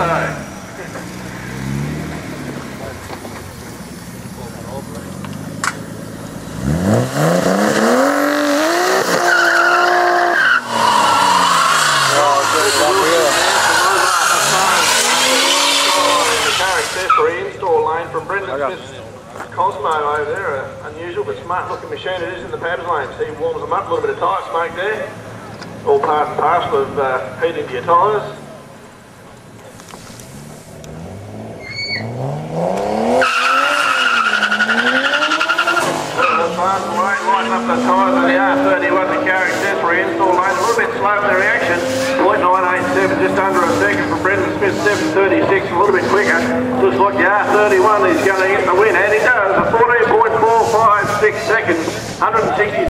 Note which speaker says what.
Speaker 1: Install lane from Brendan Smith's Cosmo over there, an unusual but smart looking machine it is in the padded lane. See, he warms them up, a little bit of tyre smoke there. All part and parcel of heating to your tyres. Lighting up the tyres on the R31, the car accessory install lane, a little bit slow in the reaction. 0.987, just under a second from Brendan Smith, 736, a little bit quicker. Looks like the R31 is going to get the win, and he does, a 14.456 seconds, 160.